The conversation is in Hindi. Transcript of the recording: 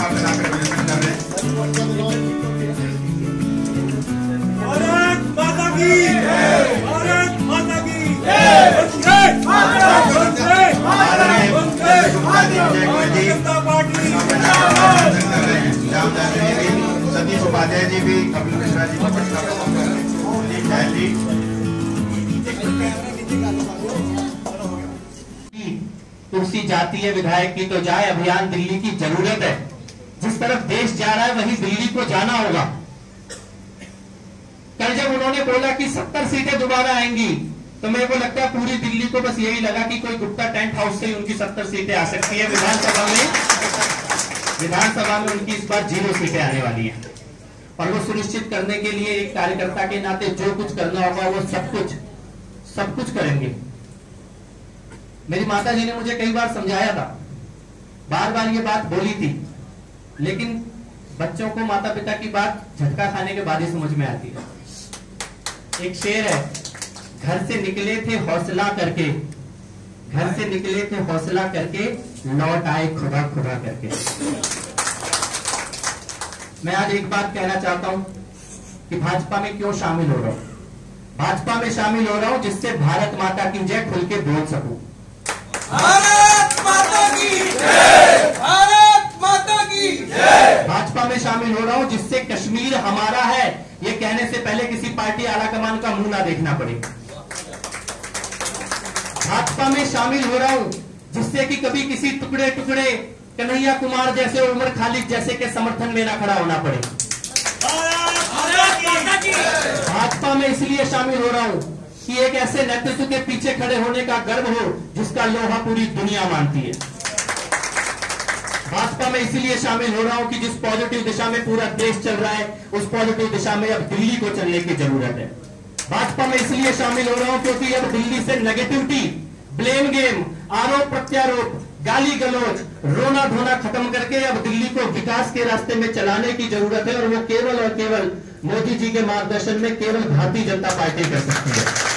माला बनाकर अभिनंदन कर रहे हैं। भारत माता की जय, भारत माता की जय, वंदे मातरम, वंदे मातरम, वंदे मातरम, भारतीय जनता पार्टी जिंदाबाद। श्याम जाजू जी, सतीश उपाध्याय जी भी, कपिल मिश्रा जी को प्रश्न दयाल जी। कुर्सी जाती है विधायक की तो जाए, अभियान दिल्ली की जरूरत है। जिस तरफ देश जा रहा है वहीं दिल्ली को जाना होगा। कल जब उन्होंने बोला कि 70 सीटें दोबारा आएंगी तो मेरे को लगता है पूरी दिल्ली को बस यही लगा कि कोई गुप्ता टेंट हाउस से ही उनकी 70 सीटें आ सकती है। विधानसभा में उनकी इस बार 0 सीटें आने वाली हैं और वो सुनिश्चित करने के लिए एक कार्यकर्ता के नाते जो कुछ करना होगा वो सब कुछ करेंगे। मेरी माता जी ने मुझे कई बार समझाया था, बार बार ये बात बोली थी, लेकिन बच्चों को माता पिता की बात झटका खाने के बाद ही समझ में आती है। एक शेर है, घर से निकले थे हौसला करके, घर से निकले थे हौसला करके, लौट आए खुदा खुदा करके। मैं आज एक बात कहना चाहता हूं कि भाजपा में क्यों शामिल हो रहा हूं। भाजपा में शामिल हो रहा हूं जिससे भारत माता की जय खुल के बोल सकूं। भारत माता की जय, भारत माता की जय। भाजपा में शामिल हो रहा हूं जिससे कश्मीर हमारा है ये कहने से पहले किसी पार्टी आलाकमान का मुंह ना देखना पड़े। भाजपा में शामिल हो रहा हूं जिससे कि कभी किसी टुकड़े टुकड़े कन्हैया कुमार जैसे, उमर खालिद जैसे के समर्थन में ना खड़ा होना पड़े। भाजपा में इसलिए शामिल हो रहा हूं कि एक ऐसे नेतृत्व के पीछे खड़े होने का गर्व हो जिसका लोहा पूरी दुनिया मानती है। भाजपा में इसलिए शामिल हो रहा हूं कि जिस पॉजिटिव दिशा में पूरा देश चल रहा है उस पॉजिटिव दिशा में अब दिल्ली को चलने की जरूरत है। भाजपा में इसलिए शामिल हो रहा हूं क्योंकि अब दिल्ली से नेगेटिविटी, ब्लेम गेम, आरोप प्रत्यारोप, गाली गलौज, रोना धोना खत्म करके अब दिल्ली को विकास के रास्ते में चलाने की जरूरत है और वो केवल और केवल मोदी जी के मार्गदर्शन में केवल भारतीय जनता पार्टी कर सकती है।